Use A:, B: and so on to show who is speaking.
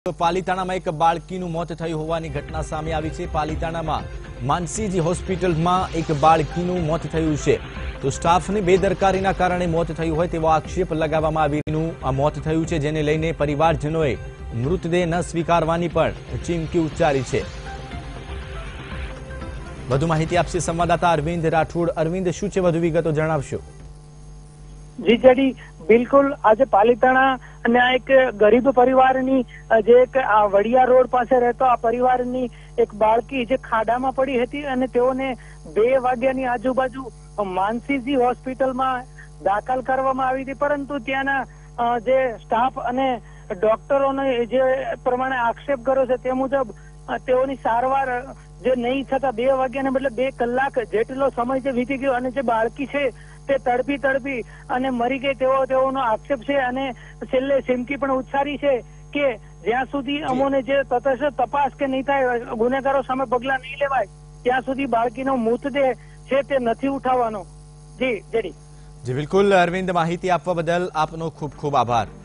A: પાલીતાણામાં એક બાળકીનું મોત થયું હોવાની ઘટના સામે આવી છે। પાલીતાણામાં માનસીજી હોસ્પિટલમાં એક બાળકીનું મોત થયું છે। તો સ્ટાફની બેદરકારીના કારણે મોત થયું હોય તેવો આક્ષેપ લગાવવામાં આવીનું આ મોત થયું છે, જેને લઈને પરિવારજનોએ મૃતદેહ ન સ્વીકારવાની પણ ચીમકી ઉચ્ચારી છે। વધુ માહિતી આપશે સંવાદદાતા અરવિંદ રાઠોડ। અરવિંદ, શું છે વધુ વિગતો જણાવશો?
B: જી જડી, બિલકુલ આજે પાલીતાણા અને આ એક ગરીબ પરિવારની જે એક આ વડિયા રોડ પાસે રહેતો આ પરિવારની એક બાળકી જે ખાડામાં પડી હતી અને તેઓને 2 વાગ્યાની આજુબાજુ માનસીજી હોસ્પિટલમાં દાખલ કરવામાં આવી હતી, પરંતુ ત્યાંના જે સ્ટાફ અને ડોક્ટરોને જે પ્રમાણે આક્ષેપ કર્યો છે તે મુજબ તેઓની સારવાર જે નહીં થતા 2 વાગ્યાને બદલે 2 કલાક જેટલો સમય જે વીતી ગયો અને જે બાળકી છે તે તડપી અને મરી ગઈ તેઓનો આક્ષેપ છે। અને છેલ્લે ચીમકી પણ ઉચ્ચારી છે કે જ્યાં સુધી અમોને જે તટસ્થ તપાસ કે નહીં થાય, ગુનેગારો સામે પગલાં નહીં લેવાય, ત્યાં સુધી બાળકીનો મૃતદેહ છે તે નથી ઉઠાવવાનો। જી જેડી।
A: જી બિલકુલ અરવિંદ, માહિતી આપવા બદલ આપનો ખૂબ ખૂબ આભાર।